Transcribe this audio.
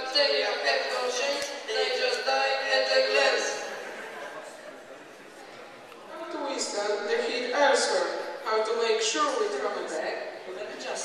They have kept coaching, they just die at a glance. How to withstand the heat elsewhere? How to make sure we travel back to the